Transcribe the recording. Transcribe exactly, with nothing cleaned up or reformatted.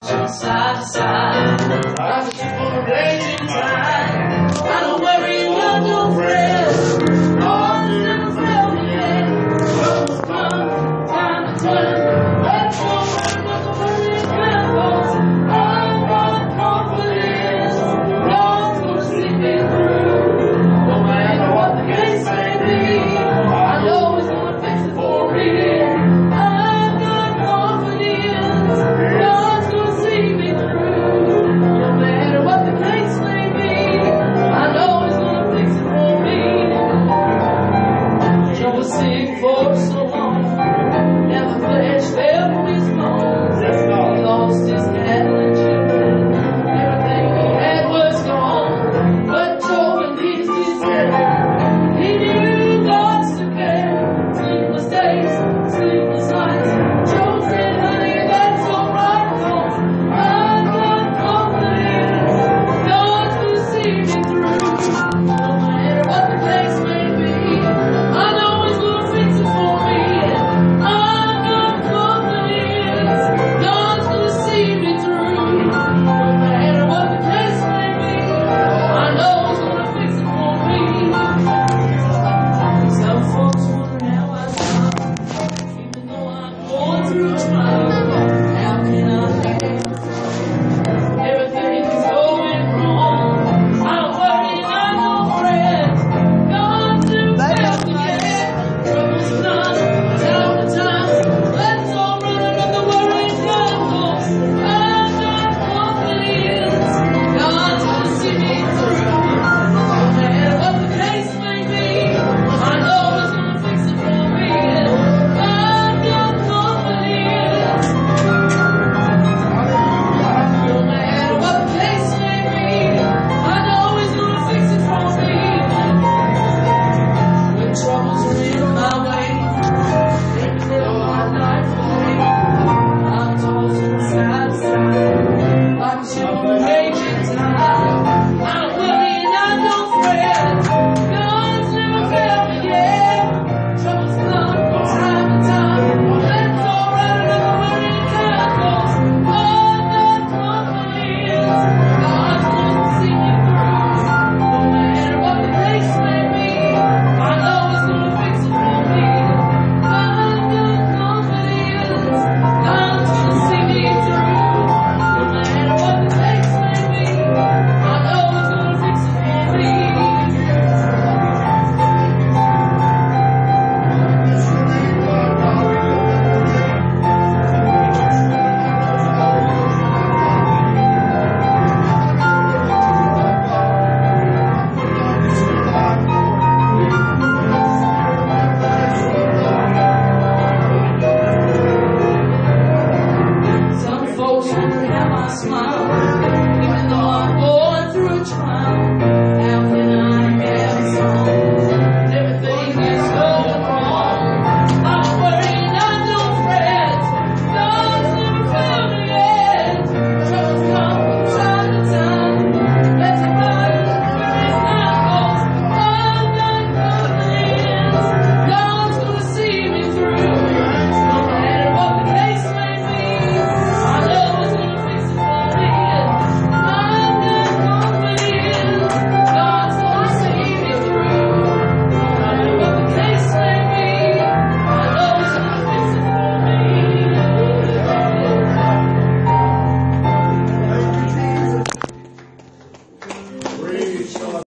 Side to side, I just for a raging tide. I don't worry about no friends. Lord, you never failed me yet. Troubles come, time to turn. Let's go and look at where it goes. I've got confidence. God's gonna see me through. No matter what the case may be, I know He's gonna fix it for me. I've got confidence. God's gonna see me through. No matter what the case may be, I know He's gonna fix it for me. Joe was sick for so long, and the flesh fell from his bones. He lost his cattle and children, everything he had was gone. But Joe and his despair, he knew God still cared. Sleepless days, sleepless nights. Joe said, honey, that's alright, 'cause I've got confidence. God's gonna see me through. No matter what the case may be, I know He's gonna fix it for me. I've got confidence. God's gonna see me through. No matter what the case may be, I know He's gonna fix it for me. Some folks wonder how I smile, even though I'm going through a trial. How can I have everything is going wrong? I don't worry, I don't fret. God's never failed me yet. Troubles come, time to time. Let's all run another worry goes. I've got confidence. God's gonna see me through. No matter what the case may be, I know He's gonna fix it for me. I've got confidence. No matter what the case may be, I know He's gonna fix it for me. When troubles are in my way, they fill my life with pain. I'm tossed from side to side, like a ship on a raging tide. I don't worry and I don't fret. God's never failed me yet. Troubles come from time to time. Let's all ride another worrying tide, 'cause I've got confidence. God's gonna see me through. No matter what the case may be, I know He's gonna fix it for me. I've got confidence. God's gonna see me through. No matter what the case may be, I know He's gonna fix it for me. Some folks wonder how I smile, even though I'm going through a trial. How can I have a song? Everything is going wrong. I don't worry and I don't fret. God's never failed me yet. Troubles come from time to time. Let's ride where it's not goes. I've got confidence. God's gonna see me through. No matter what the case may be, I know He's gonna fix it for me. I've got confidence. God's gonna see me through. No matter what the case may be, I know He's gonna fix it for me. Praise God.